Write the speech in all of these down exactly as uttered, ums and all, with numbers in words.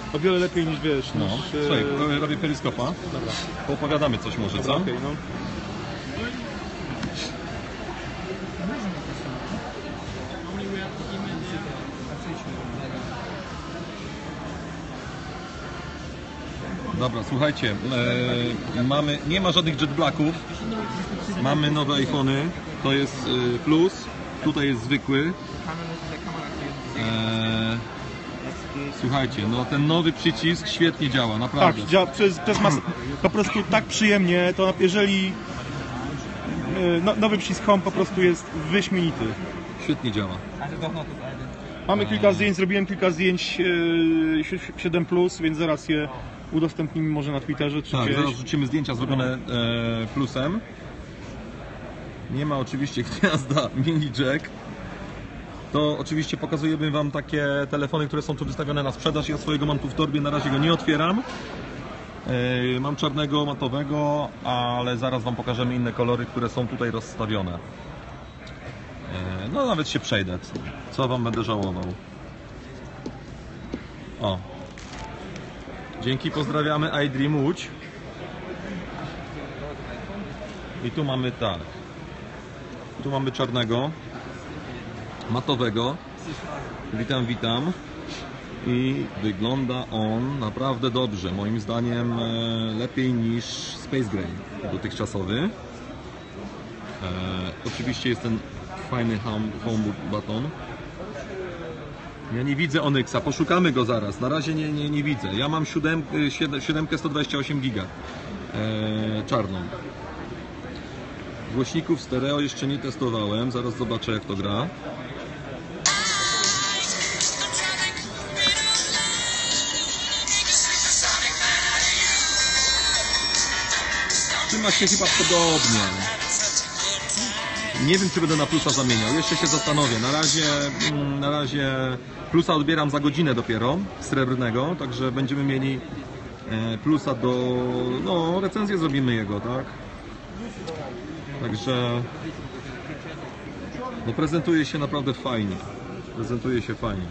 o wiele lepiej niż wiesz. No, niż, słuchaj, e... robię peryskopa. Dobra. Poopowiadamy coś może, Dobra, co? okay, no. Dobra, słuchajcie, e, mamy, nie ma żadnych jetblacków, mamy nowe iPhony, to jest e, plus, tutaj jest zwykły. E, słuchajcie, no ten nowy przycisk świetnie działa, naprawdę. Tak, działa przez, przez masę, po prostu tak przyjemnie, to jeżeli e, no, nowy przycisk Home po prostu jest wyśmienity. Świetnie działa. Mamy kilka zdjęć, zrobiłem kilka zdjęć e, siedem plus, więc zaraz je udostępnimy może na Twitterze czy Tak, gdzieś. zaraz wrzucimy zdjęcia zrobione e, plusem. Nie ma oczywiście gniazda mini jack. To oczywiście pokazujemy Wam takie telefony, które są tu wystawione na sprzedaż. Ja swojego mam tu w torbie, na razie go nie otwieram. E, mam czarnego, matowego, ale zaraz Wam pokażemy inne kolory, które są tutaj rozstawione. E, no nawet się przejdę, co Wam będę żałował. O. Dzięki, pozdrawiamy iDream Łódź. I tu mamy tak. Tu mamy czarnego, matowego. Witam, witam. I wygląda on naprawdę dobrze. Moim zdaniem e, lepiej niż Space Gray dotychczasowy. E, oczywiście jest ten fajny home, home button. Ja nie widzę Onyxa, poszukamy go zaraz. Na razie nie, nie, nie widzę. Ja mam siódemkę sto dwadzieścia osiem giga e, czarną. Głośników stereo jeszcze nie testowałem. Zaraz zobaczę, jak to gra. Trzyma się chyba podobnie. Nie wiem, czy będę na plusa zamieniał. Jeszcze się zastanowię. Na razie, na razie plusa odbieram za godzinę dopiero, srebrnego, także będziemy mieli plusa do... no, recenzję zrobimy jego, tak? Także... no, prezentuje się naprawdę fajnie. Prezentuje się fajnie.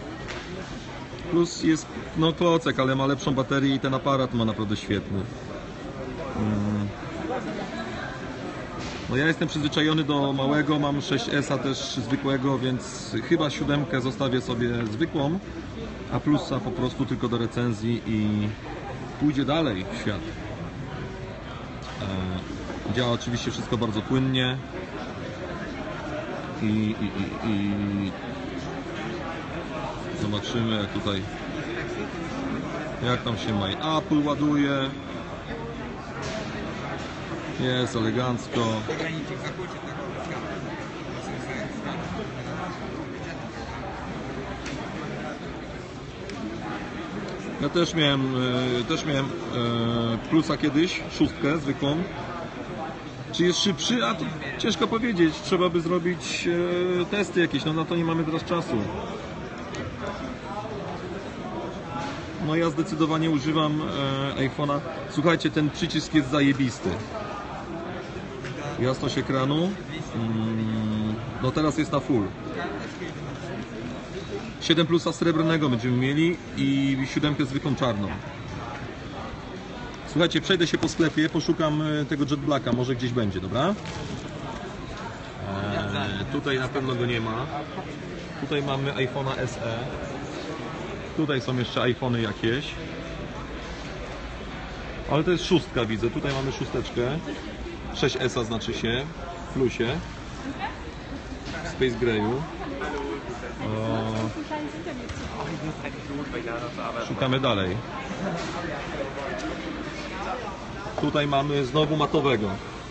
Plus jest, no, klocek, ale ma lepszą baterię i ten aparat ma naprawdę świetny. Hmm. No ja jestem przyzwyczajony do małego, mam sześć S a też zwykłego, więc chyba siódemkę zostawię sobie zwykłą, a plusa po prostu tylko do recenzji i pójdzie dalej w świat. E, działa oczywiście wszystko bardzo płynnie i, i, i, i zobaczymy, jak tutaj, jak tam się My Apple ładuje. Jest elegancko. Ja też miałem, też miałem plusa kiedyś, szóstkę zwykłą. Czy jest szybszy? A to ciężko powiedzieć. Trzeba by zrobić testy jakieś, no na to nie mamy teraz czasu. No ja zdecydowanie używam iPhone'a. Słuchajcie, ten przycisk jest zajebisty. Jasność ekranu. No teraz jest na full. siedem plusa srebrnego będziemy mieli i siódemkę zwykłą czarną. Słuchajcie, przejdę się po sklepie, poszukam tego Jet Blacka, może gdzieś będzie, dobra? Eee, tutaj na pewno go nie ma. Tutaj mamy iPhone'a S E. Tutaj są jeszcze iPhony jakieś. Ale to jest szóstka, widzę. Tutaj mamy szósteczkę. sześć S a znaczy się. W plusie. W Space Grayu. O... Szukamy dalej. Tutaj mamy znowu matowego.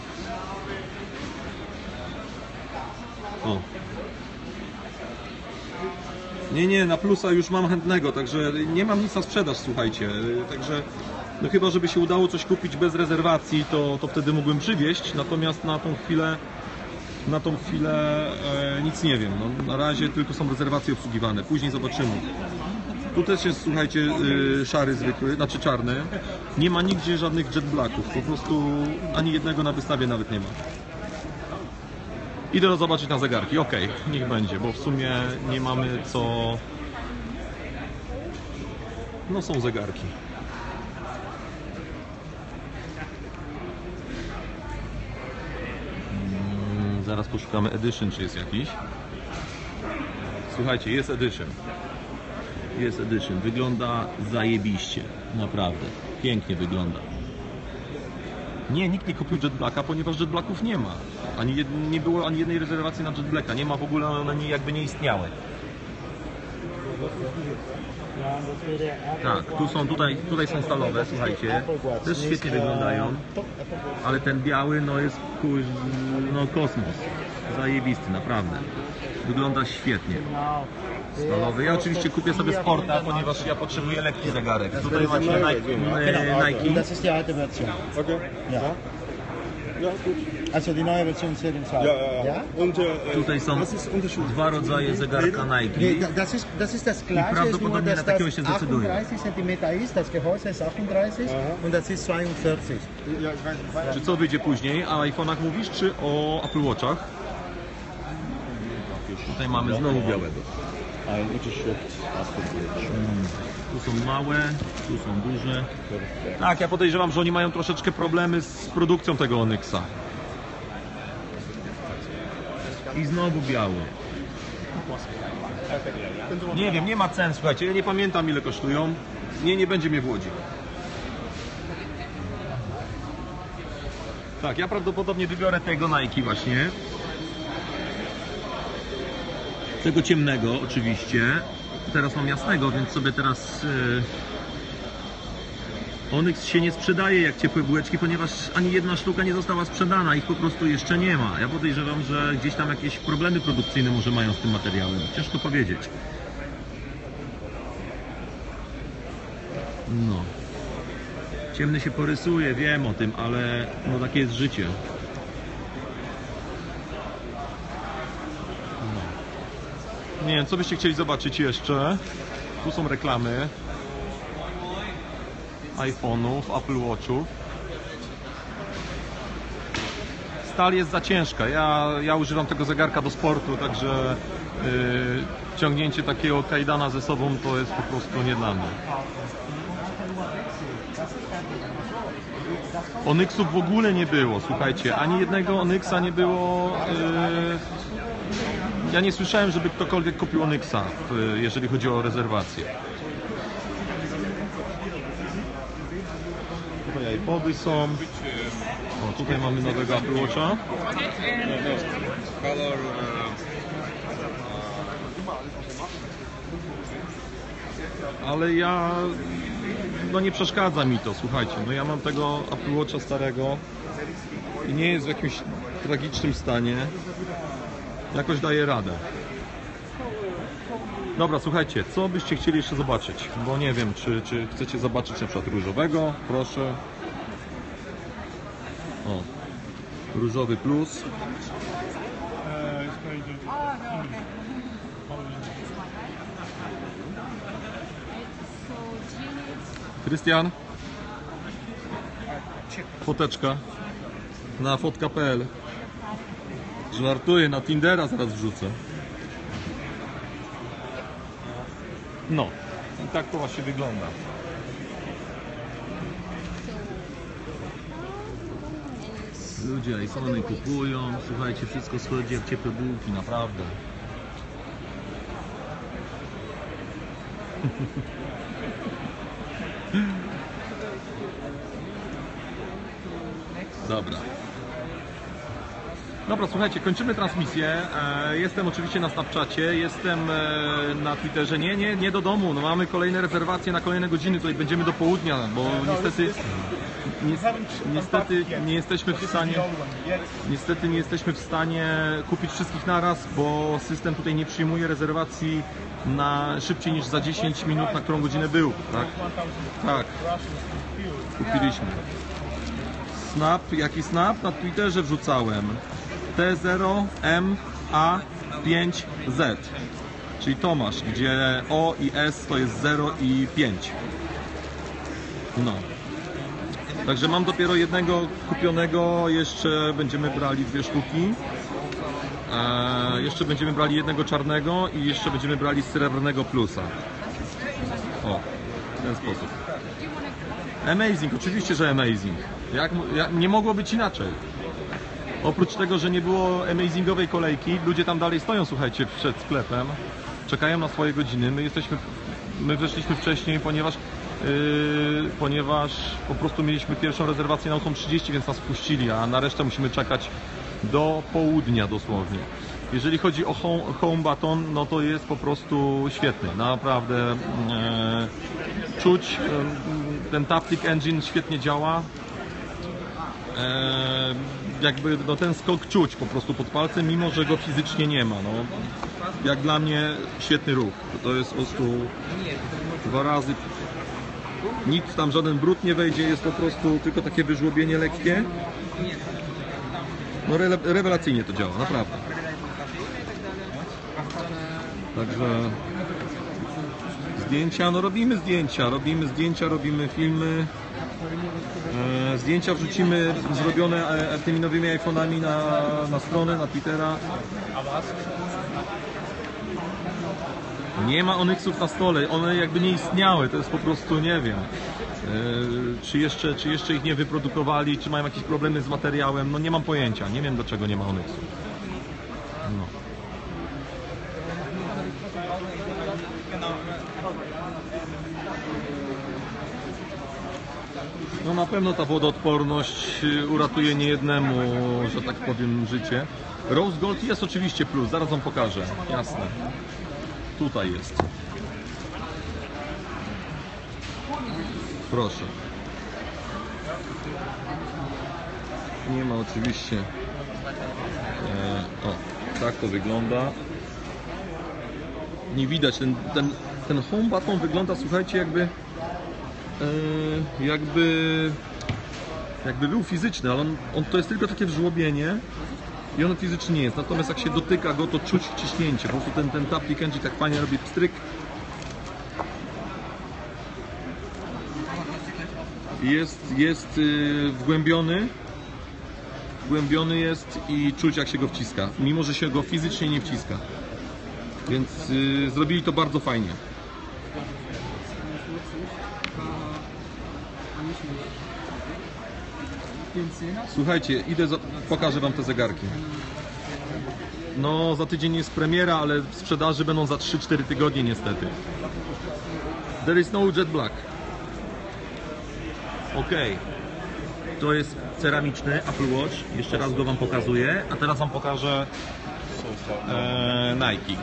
O. Nie, nie, na plusa już mam chętnego, także nie mam nic na sprzedaż, słuchajcie. Także no chyba, żeby się udało coś kupić bez rezerwacji, to, to wtedy mógłbym przywieźć, natomiast na tą chwilę na tą chwilę e, nic nie wiem. No, na razie tylko są rezerwacje obsługiwane, później zobaczymy. Tu też jest, słuchajcie, y, szary zwykły, znaczy czarny. Nie ma nigdzie żadnych Jet Blacków, po prostu ani jednego na wystawie nawet nie ma. Idę zobaczyć na zegarki, ok, niech będzie, bo w sumie nie mamy co No są zegarki. Mm, zaraz poszukamy edition, czy jest jakiś. Słuchajcie, jest edition. Jest edition. Wygląda zajebiście. Naprawdę. Pięknie wygląda. Nie, nikt nie kupił Jet Blacka, ponieważ Jet Blacków nie ma. Ani jed, nie było ani jednej rezerwacji na Jet Blacka. Nie ma w ogóle, one nie, jakby nie istniały. Tak, tu są, tutaj, tutaj są stalowe, słuchajcie. Też świetnie wyglądają. Ale ten biały, no jest kur... no kosmos. Zajebisty, naprawdę. Wygląda świetnie. Stalowy. Ja oczywiście kupię sobie Sporta, ponieważ ja potrzebuję lekki zegarek. Tutaj macie Nike. Nike. Das ist die alte Version. Okay. Ja. Ja, gut. Also die neue Version zählt im Fall. Ja, ja, ja. Und, äh, Tutaj są was ist Unterschied? dwa rodzaje zegarka Nee, Nike. da- das ist, das ist das Gleiche, ist nur, prawdopodobnie dass na takiego się das zdecyduję. achtunddreißig Zentimeter ist, das Gehäuse ist achtunddreißig und das ist zweiundvierzig. Ja, ich weiß. Czy co wyjdzie później? O iPhone'ach mówisz, czy o Apple Watchach? Tutaj mamy znowu białego. Ein Unterschied. Tu są małe, tu są duże. Tak, ja podejrzewam, że oni mają troszeczkę problemy z produkcją tego Onyxa. I znowu biały. Nie wiem, nie ma cen, słuchajcie, ja nie pamiętam ile kosztują. Nie, nie będzie mnie w Łodzi. Tak, ja prawdopodobnie wybiorę tego Nike właśnie. Tego ciemnego oczywiście. Teraz mam jasnego, więc sobie teraz yy... Onyx się nie sprzedaje jak ciepłe bułeczki, ponieważ ani jedna sztuka nie została sprzedana, ich po prostu jeszcze nie ma. Ja podejrzewam, że gdzieś tam jakieś problemy produkcyjne może mają z tym materiałem. Ciężko powiedzieć. No. Ciemny się porysuje, wiem o tym, ale no takie jest życie. Nie wiem, co byście chcieli zobaczyć jeszcze? Tu są reklamy iPhone'ów, Apple Watchów. Stal jest za ciężka. Ja, ja używam tego zegarka do sportu, także yy, ciągnięcie takiego kajdana ze sobą to jest po prostu nie dla mnie. Onyxów w ogóle nie było, słuchajcie. Ani jednego Onyxa nie było. Yy, Ja nie słyszałem, żeby ktokolwiek kupił Onyxa, jeżeli chodzi o rezerwację. Tutaj iPody są. O, tutaj mamy nowego Apple Watcha. Ale ja... no nie przeszkadza mi to, słuchajcie. No ja mam tego Apple Watcha starego i nie jest w jakimś tragicznym stanie. Jakoś daje radę. Dobra, słuchajcie, co byście chcieli jeszcze zobaczyć? Bo nie wiem, czy, czy chcecie zobaczyć na przykład różowego? Proszę. O, różowy plus. Krystian? Foteczka na fotka kropka pe el. Żartuję, na Tindera zaraz wrzucę. No, i tak to właśnie wygląda. Ludzie iPhony kupują, słuchajcie, wszystko schodzi jak ciepłe bułki, naprawdę. Dobra. Dobra, słuchajcie, kończymy transmisję. E, jestem oczywiście na Snapchacie, jestem e, na Twitterze. Nie, nie, nie do domu. No, mamy kolejne rezerwacje na kolejne godziny. Tutaj będziemy do południa, bo niestety, ni, niestety nie jesteśmy w stanie, niestety nie jesteśmy w stanie kupić wszystkich naraz, bo system tutaj nie przyjmuje rezerwacji na szybciej niż za dziesięć minut, na którą godzinę był. Tak, tak. Kupiliśmy. Snap, jaki snap? Na Twitterze wrzucałem. T zero M A pięć Z, czyli Tomasz, gdzie O i S to jest zero i pięć. No. Także mam dopiero jednego kupionego, jeszcze będziemy brali dwie sztuki. Eee, jeszcze będziemy brali jednego czarnego i jeszcze będziemy brali srebrnego plusa. O. w ten sposób. Amazing, oczywiście, że amazing. Jak, jak, nie mogło być inaczej. Oprócz tego, że nie było amazingowej kolejki, ludzie tam dalej stoją, słuchajcie, przed sklepem, czekają na swoje godziny. My jesteśmy, my weszliśmy wcześniej, ponieważ, yy, ponieważ po prostu mieliśmy pierwszą rezerwację na ósmą trzydzieści, więc nas wpuścili, a na resztę musimy czekać do południa dosłownie. Jeżeli chodzi o home, home button, no to jest po prostu świetny, naprawdę e, czuć, e, ten Taptic Engine świetnie działa, e, jakby no, ten skok czuć po prostu pod palcem, mimo że go fizycznie nie ma, no. Jak dla mnie świetny ruch, to jest po prostu dwa razy, nic tam, żaden brud nie wejdzie, jest po prostu tylko takie wyżłobienie lekkie, no re, rewelacyjnie to działa, naprawdę. Także zdjęcia, no robimy zdjęcia, robimy zdjęcia, robimy filmy. E, zdjęcia wrzucimy zrobione e, tymi nowymi iPhone'ami na, na stronę, na Twittera. Nie ma Onyxów na stole, one jakby nie istniały, to jest po prostu, nie wiem. E, czy, jeszcze, czy jeszcze ich nie wyprodukowali, czy mają jakieś problemy z materiałem, no nie mam pojęcia, nie wiem dlaczego nie ma Onyxów. No. No na pewno ta wodoodporność uratuje niejednemu, że tak powiem, życie. Rose Gold jest oczywiście plus, zaraz wam pokażę, jasne. Tutaj jest. Proszę. Nie ma oczywiście. E, o, tak to wygląda. Nie widać, ten, ten, ten home button wygląda, słuchajcie, jakby Yy, jakby jakby był fizyczny, ale on, on to jest tylko takie wżłobienie i on fizycznie nie jest, natomiast jak się dotyka go, to czuć wciśnięcie, po prostu ten, ten Taptic Engine tak fajnie robi pstryk jest, jest yy, wgłębiony wgłębiony jest i czuć jak się go wciska, mimo że się go fizycznie nie wciska, więc yy, zrobili to bardzo fajnie. Słuchajcie, idę, za... pokażę wam te zegarki. No, za tydzień jest premiera, ale w sprzedaży będą za trzy cztery tygodnie niestety. There is no jet black. Ok. To jest ceramiczny Apple Watch. Jeszcze raz go wam pokazuję. A teraz wam pokażę e, Nike.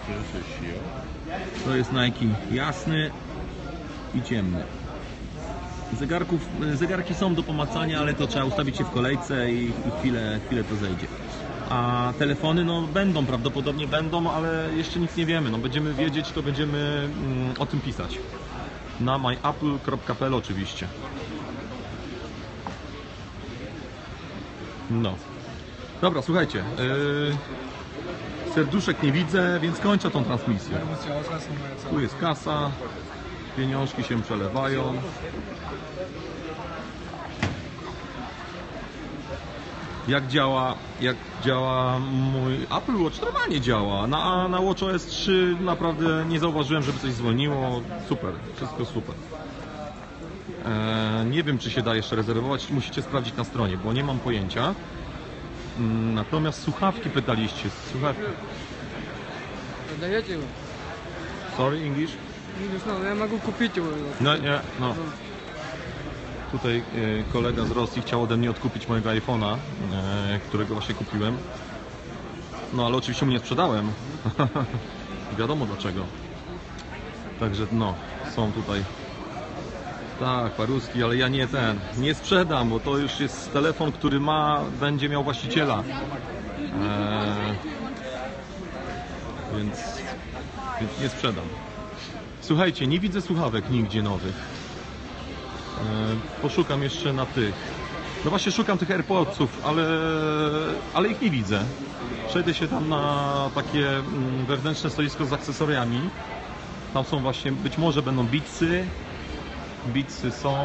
To jest Nike jasny i ciemny. Zegarków, zegarki są do pomacania, ale to trzeba ustawić się w kolejce i, i chwilę, chwilę to zejdzie. A telefony no będą, prawdopodobnie będą, ale jeszcze nic nie wiemy. No, będziemy wiedzieć, to będziemy mm, o tym pisać. Na my apple kropka p l oczywiście. No. Dobra, słuchajcie. Yy, serduszek nie widzę, więc kończę tą transmisję. Tu jest kasa. Pieniążki się przelewają. Jak działa, jak działa mój Apple Watch? Normalnie działa. Na, na WatchOS trzy naprawdę nie zauważyłem, żeby coś zwolniło. Super, wszystko super. Eee, nie wiem, czy się da jeszcze rezerwować. Musicie sprawdzić na stronie, bo nie mam pojęcia. Natomiast słuchawki pytaliście. Słuchawki. Dajecie go. Sorry, English? No, ja mogę kupić go. No, nie, no. Tutaj e, kolega z Rosji chciał ode mnie odkupić mojego iPhone'a, e, którego właśnie kupiłem. No, ale oczywiście mu nie sprzedałem. Wiadomo dlaczego. Także no, są tutaj. Tak, paruski, ale ja nie ten, nie sprzedam, bo to już jest telefon, który ma, będzie miał właściciela. E, więc, więc nie sprzedam. Słuchajcie, nie widzę słuchawek nigdzie nowych. E, poszukam jeszcze na tych. No właśnie szukam tych AirPodsów, ale, ale ich nie widzę. Przejdę się tam na takie mm, wewnętrzne stoisko z akcesoriami. Tam są właśnie, być może będą Beatsy. Beatsy są.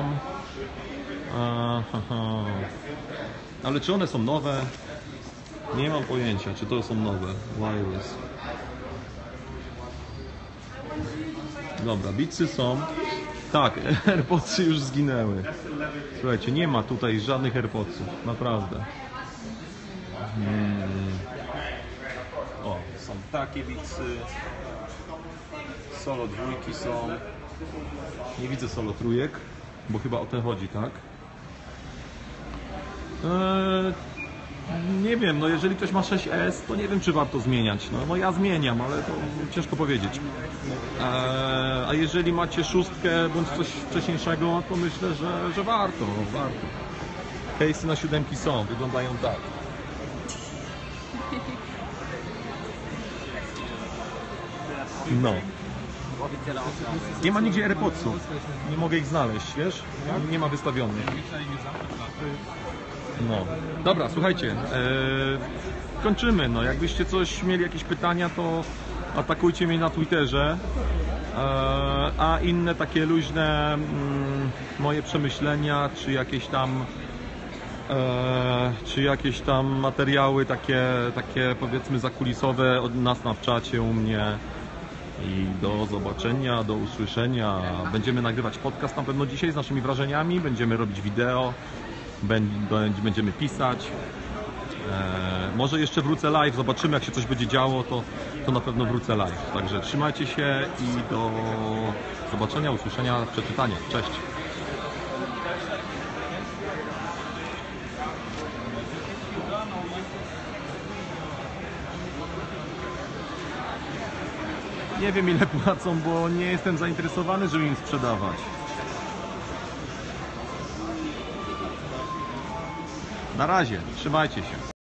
Aha. Ale czy one są nowe? Nie mam pojęcia, czy to są nowe. Wireless. Dobra, Beatsy są. Tak, AirPodsy już zginęły. Słuchajcie, nie ma tutaj żadnych AirPodsów, naprawdę. Hmm. O, są takie biksy. Solo dwójki są. Nie widzę solo trójek, bo chyba o to chodzi, tak? Eee, nie wiem, no jeżeli ktoś ma sześć S, to nie wiem, czy warto zmieniać. No, no ja zmieniam, ale to ciężko powiedzieć. Eee, a jeżeli macie szóstkę bądź coś wcześniejszego, to myślę, że, że warto, warto. Case'y na siódemki są, wyglądają tak. No. Nie ma nigdzie AirPodsów. Nie mogę ich znaleźć, wiesz? Nie ma wystawionych. No. Dobra, słuchajcie. E, kończymy. No. Jakbyście coś mieli jakieś pytania, to atakujcie mnie na Twitterze. E, a inne takie luźne mm, moje przemyślenia, czy jakieś tam e, czy jakieś tam materiały takie, takie powiedzmy zakulisowe od nas na czacie u mnie. I do zobaczenia, do usłyszenia. Będziemy nagrywać podcast na pewno dzisiaj z naszymi wrażeniami, będziemy robić wideo, będziemy pisać. Eee, może jeszcze wrócę live, zobaczymy, jak się coś będzie działo, to, to na pewno wrócę live. Także trzymajcie się i do zobaczenia, usłyszenia, przeczytania. Cześć! Nie wiem, ile płacą, bo nie jestem zainteresowany, żeby im sprzedawać. Na razie, trzymajcie się.